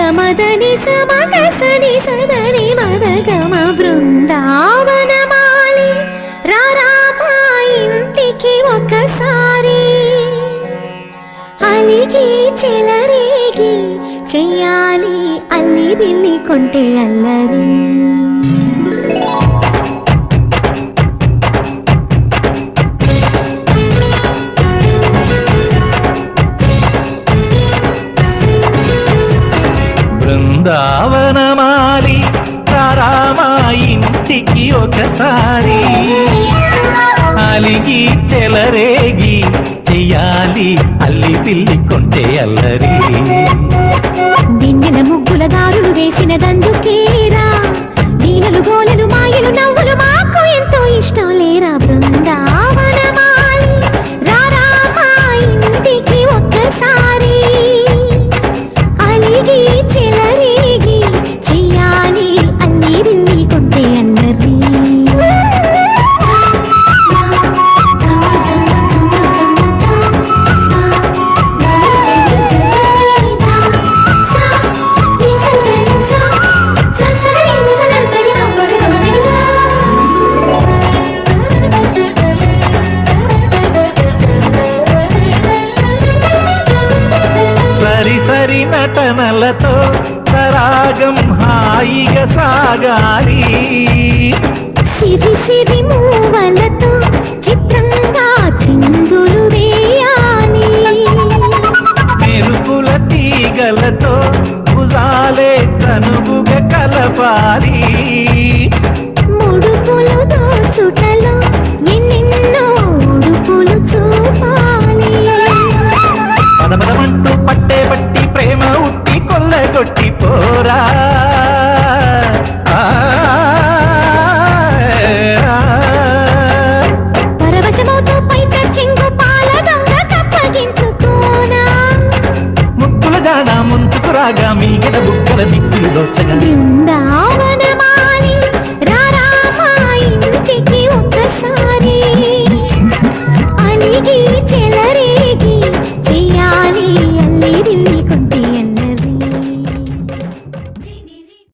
గమదని సమగసని సదని మదగమ బృందావనమాలి రారామా ఇంటికి ఒకసారి అలిగి చెలరేగి చెయ్యాలి అల్లి బిల్లి కొంటే అల్లరి బృందావనమాలి రారామా ఇంటికి ఒకసారి అలిగి చెలరేగి చెయ్యాలి అల్లి పిల్లి కొంటే అల్లరి వెన్నెల ముగ్గుల దారులు వేసిన దందుకేరా నీలలు గోలలు మాయలు నవ్వులు మాకు ఎంతో ఇష్టం లేరా బృందావనమాలి రారామా ఇంటికి ఒక్కసారి అలిగి చెలరేగి చెయ్యాలి అల్లి బిల్లి కొంటే అన్నరి సరి నటనలతో సరాగం హాయిగా సాగాలి సిరి సిరి మూవలతో చిత్రంగా చిందులు వేయాలి మెరుపుల తీగలతో భుజాలే చనువుగా కలపాలి ముడుపులు దోచుటలో ఎన్నెన్నో ఉడుపులు చూపాలి పదమదమంటూ పట్టే బట్టి ప్రేమ ఉట్టి కొల్లగొట్టి పోరా పరవశమవుతూ పైట చెంగు పాల దొంగ కప్పగించుకోనా ముక్కుల జాడ ముందుకు రాగా మీగడ బుక్కల దిక్కులు దోచగా